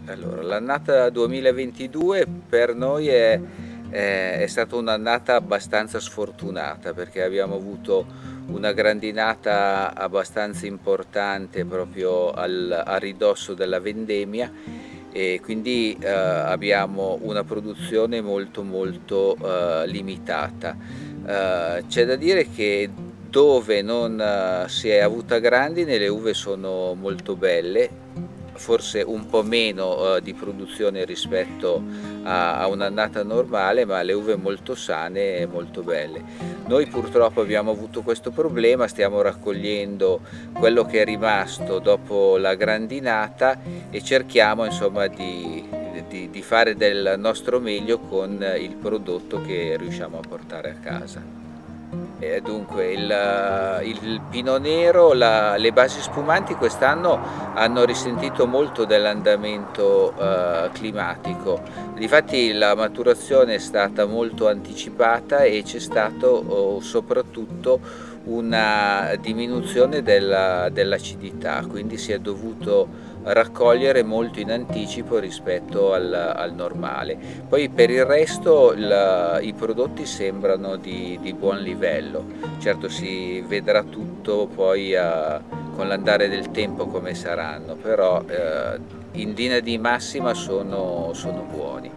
Allora, l'annata 2022 per noi è stata un'annata abbastanza sfortunata, perché abbiamo avuto una grandinata abbastanza importante proprio a ridosso della vendemmia, e quindi abbiamo una produzione molto limitata. C'è da dire che dove non si è avuta grandine le uve sono molto belle, forse un po' meno di produzione rispetto a un'annata normale, ma le uve molto sane e molto belle. Noi purtroppo abbiamo avuto questo problema, stiamo raccogliendo quello che è rimasto dopo la grandinata e cerchiamo insomma di fare del nostro meglio con il prodotto che riusciamo a portare a casa. Dunque, il Pinot Nero, le basi spumanti quest'anno hanno risentito molto dell'andamento climatico. Difatti la maturazione è stata molto anticipata e c'è stato soprattutto una diminuzione dell'acidità, quindi si è dovuto raccogliere molto in anticipo rispetto al normale. Poi per il resto i prodotti sembrano di buon livello. Certo, si vedrà tutto poi con l'andare del tempo come saranno, però in linea di massima sono buoni.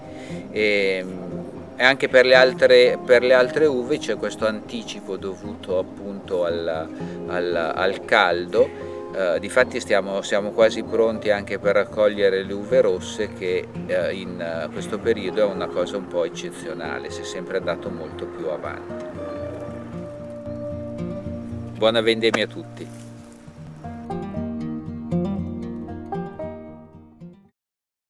E anche per le altre uve c'è questo anticipo dovuto appunto al caldo. Difatti siamo quasi pronti anche per raccogliere le uve rosse, che in questo periodo è una cosa un po' eccezionale, si è sempre andato molto più avanti. Buona vendemmia a tutti!